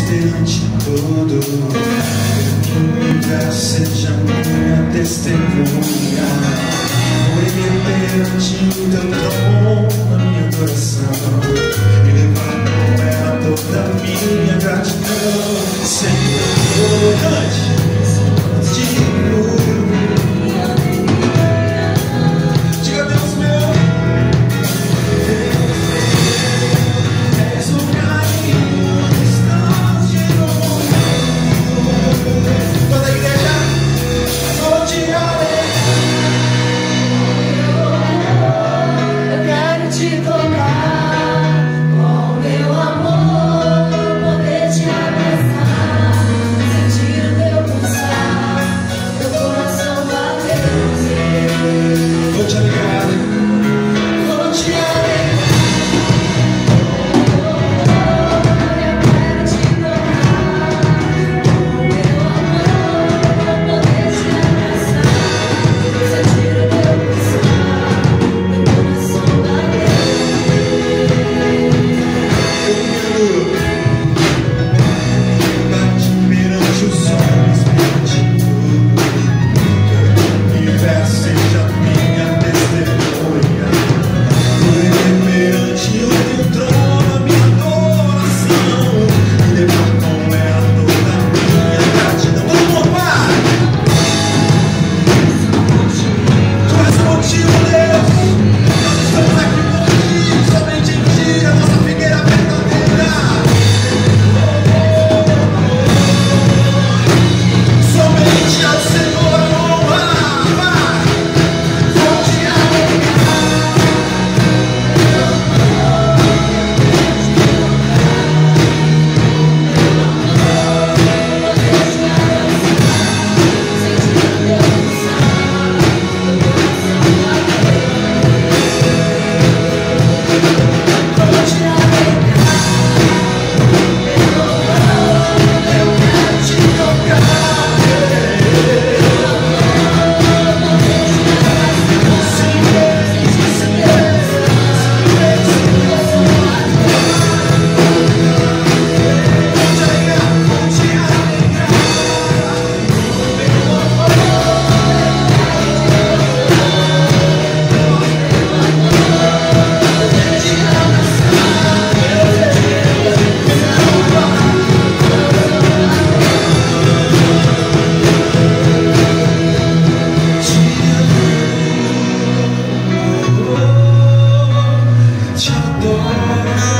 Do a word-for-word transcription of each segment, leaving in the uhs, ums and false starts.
perante todo o universo, seja minha testemunha. Morrer perante o teu trono, na minha adoração, e levar com ela toda a minha gratidão. Senhor, cante, digno. Diga, Deus meu, és o caminho, distante do mundo. Toda a igreja, vou te alegrar. Eu quero te tocar com meu amor, poder te abraçar, sentir o teu pulsar, teu coração bater. Vou te alegrar, Vou te alegrar. Eu quero te tocar com meu amor, poder te abraçar, sentir o teu pulsar, teu coração bater. bate perante os homens, perante tudo. O universo seja minha testemunha. Morrer perante o teu trono, a minha adoração, e levar com ela toda a minha gratidão. Todo mundo, vai! Tu és o motivo, Deus. Nós estamos aqui por ti, somente em ti, a nossa figueira verdadeira. Somente ao Senhor a honra, vai! Vou te alegrar. Vou te alegrar. Eu quero te tocar.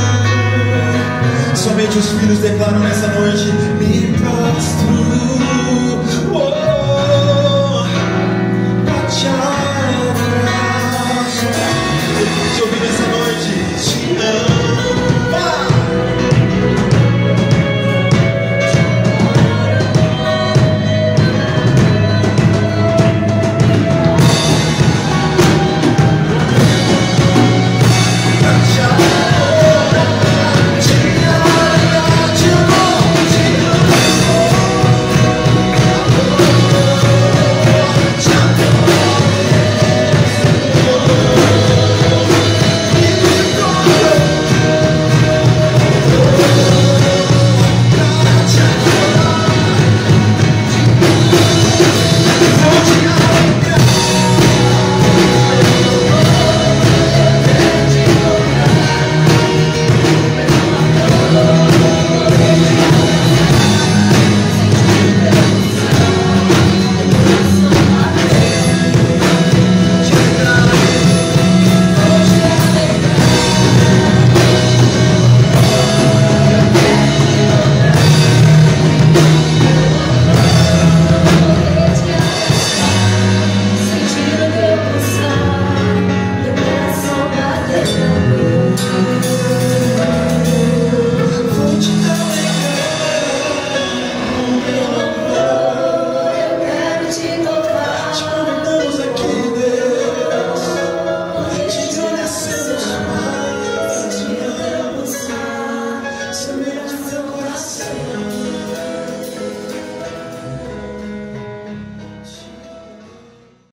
Somente os filhos declaram nessa noite: me prostro.